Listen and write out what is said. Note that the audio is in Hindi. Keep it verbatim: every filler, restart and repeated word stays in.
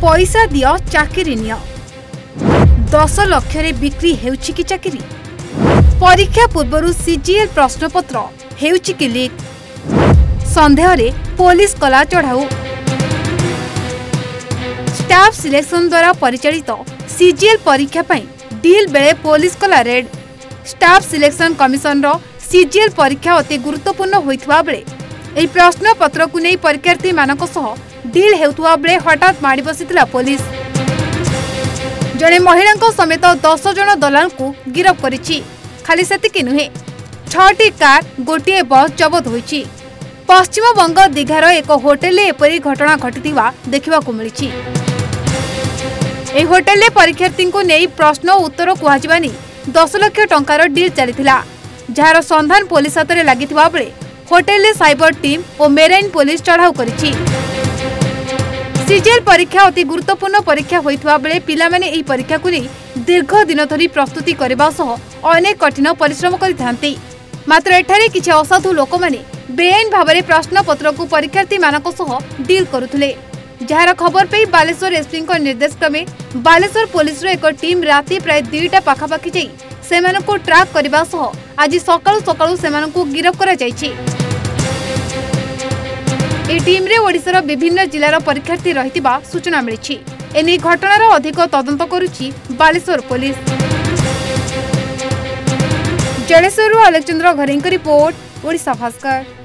पैसा दियो चाकरी नियो दस लाख रे बिक्री हेउछि कि चाकरी परीक्षा पूर्व सीजीएल प्रश्नपत्र हेउछि कि लीक संदेह रे पुलिस कला चढ़ाऊ स्टाफ सिलेक्शन द्वारा परिचालित सीजीएल परीक्षा पई डील बेले पुलिस कला रेड स्टाफ सिलेक्शन कमिशन रो सीजीएल परीक्षा अति गुरुत्वपूर्ण होइथवा बेले एही प्रश्न पत्र को नै परीक्षार्थी मानक सह डील हेउथवा बेले हठात माडी बसितला पुलिस जने महिला समेत दस जन दलाल को गिरफ्त करिछि खाली सेतिकि नुहे छटी कार गोटे बस जबत होइछि पश्चिम बंग दीघार एक होटेल एपरी घटना घटिथिबा देखिबाकू मिलिछि एही होटेल परीक्षार्थी को नै प्रश्न उत्तर कुहाजिबानी दस लाख टंकार डील चलीथिला जार संधान पुलिस हाथ में लगिथिबा बेले होटेल साइबर टीम और मेराइन पुलिस चढ़ाऊ करिछि सीजीएल परीक्षा अति गुरुत्वपूर्ण परीक्षा होइथवा बेले पिला माने एही परीक्षा को नै दीर्घ दिन धरी प्रस्तुति करबा सह अनेक कठिन परिश्रम करिथांती मात्र एठारे किछि असाधु लोक माने बेआईन भाबरे प्रश्न पत्र को परीक्षार्थी मानक सह डील करुथले जार खबर पे बालेश्वर एसपी निर्देश क्रमे बालेश्वर पुलिस रो एक टीम राति प्राय दुईटा पाखापाखि जाई सेमानकु ट्रैक करबा सह आज सकाळु सकाळु सेमानकु गिरफ्त करा जायछि ए टीम रे ओडिशार विभिन्न जिल्लार परीक्षार्थी रहितिबा सूचना मिलिछि एनी घटनार अधिक तदंत करुछि बालेश्वर पुलिस जलेश्वरु अलेक्जेंद्र घरेंक रिपोर्ट ओडिशा भास्कर।